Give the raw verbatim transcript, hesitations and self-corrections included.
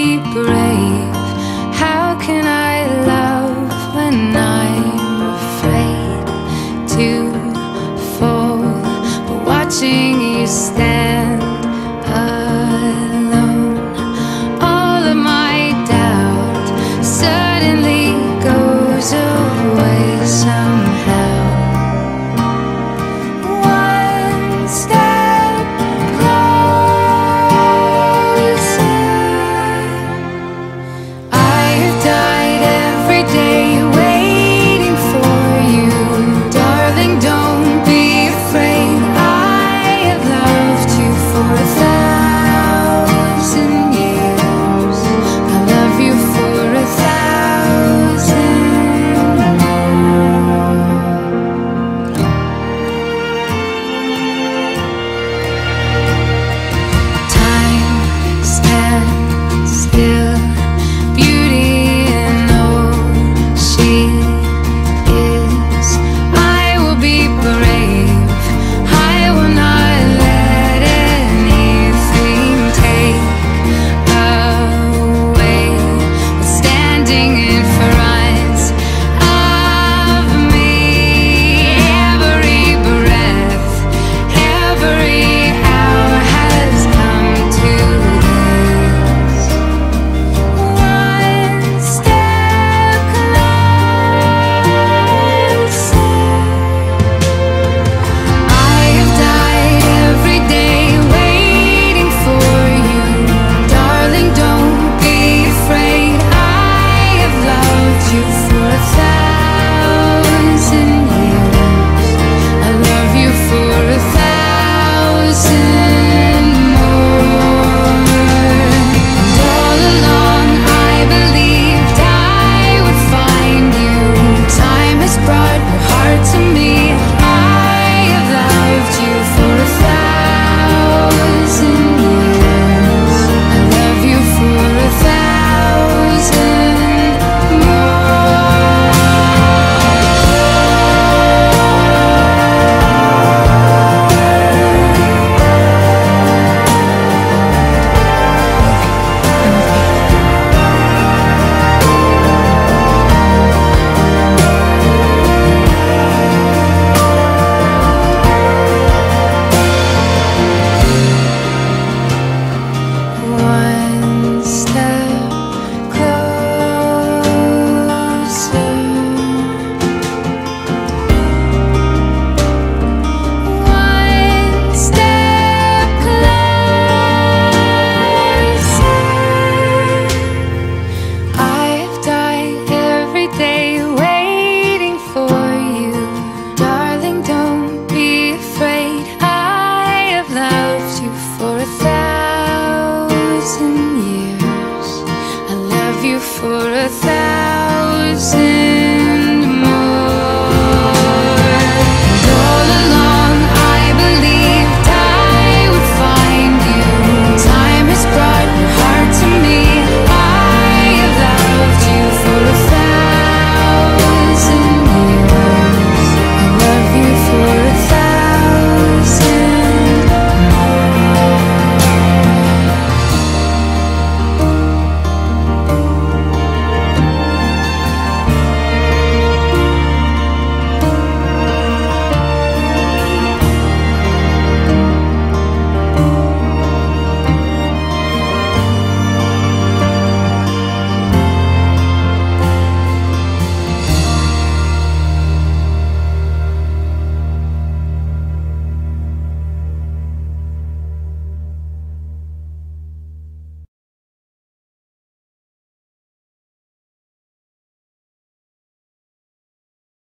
be brave. How can I love when I'm afraid to fall? But watching you stand alone, all of my doubt suddenly goes away somehow. One step closer. I have died every day waiting for you. Darling, don't be afraid. I have loved you for a thousand years. I love you for a thousand more. Time stands still, beauty in all she is. I will be brave. I will not let anything take away what's standing in front of me. Every breath, every hour has come to this. One step closer. I have died every day waiting for you. Darling, don't be afraid. I have loved you for a thousand years. I love you for a thousand more. And all along I believed I would find you. Time has brought your heart to me. I have loved you for a thousand years. I love you for a thousand one step closer. One step closer. I've died every day waiting for you. Darling, don't be afraid. I have loved you for a thousand years. I love you for a thousand